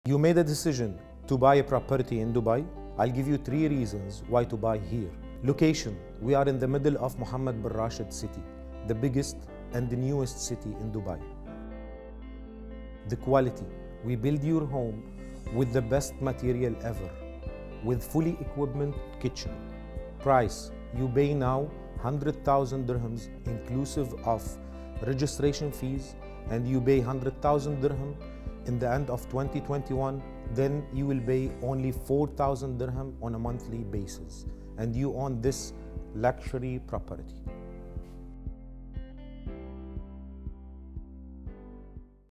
You made a decision to buy a property in Dubai. I'll give you 3 reasons why to buy here. Location. We are in the middle of Mohammed bin Rashid City, the biggest and the newest city in Dubai. The quality. We build your home with the best material ever, with fully equipped kitchen. Price. You pay now 100,000 dirhams inclusive of registration fees, and you pay 100,000 dirham in the end of 2021, then you will pay only 4,000 dirham on a monthly basis, and you own this luxury property.